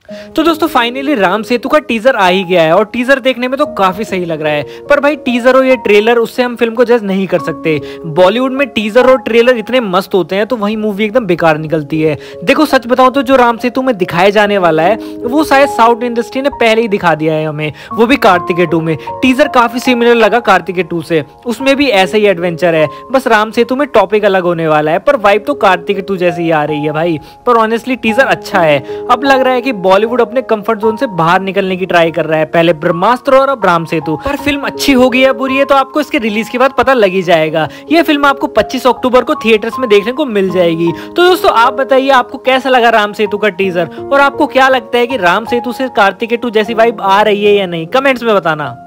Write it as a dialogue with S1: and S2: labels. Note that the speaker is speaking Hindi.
S1: तो दोस्तों फाइनली राम सेतु का टीजर आ ही गया है और टीजर देखने में तो काफी सही लग रहा है। पर भाई टीजर और ये ट्रेलर, उससे हम फिल्म को जज नहीं कर सकते। बॉलीवुड में टीजर और ट्रेलर इतने मस्त होते हैं तो वही मूवी एकदम बेकार निकलती है। देखो सच बताऊं तो जो राम सेतु में दिखाया जाने वाला है वो शायद साउथ इंडस्ट्री ने पहले ही दिखा दिया है हमें, वो भी कार्तिकेय 2 में। टीजर काफी सिमिलर लगा कार्तिकेय 2 से, उसमें भी ऐसा ही एडवेंचर है, बस राम सेतु में टॉपिक अलग होने वाला है। पर वाइब तो कार्तिकेय 2 जैसी ही आ रही है भाई। पर ऑनेस्टली टीजर अच्छा है। अब लग रहा है कि बॉलीवुड अपने कंफर्ट जोन से बाहर निकलने की ट्राई कर रहा है, पहले ब्रह्मास्त्र और अब राम सेतु। पर फिल्म अच्छी होगी या बुरी है तो आपको इसके रिलीज के बाद पता लग ही जाएगा। ये फिल्म आपको 25 अक्टूबर को थिएटर्स में देखने को मिल जाएगी। तो दोस्तों आप बताइए आपको कैसा लगा राम सेतु का टीजर, और आपको क्या लगता है कि राम सेतु से कार्तिकेय 2 जैसी वाइब आ रही है या नहीं, कमेंट्स में बताना।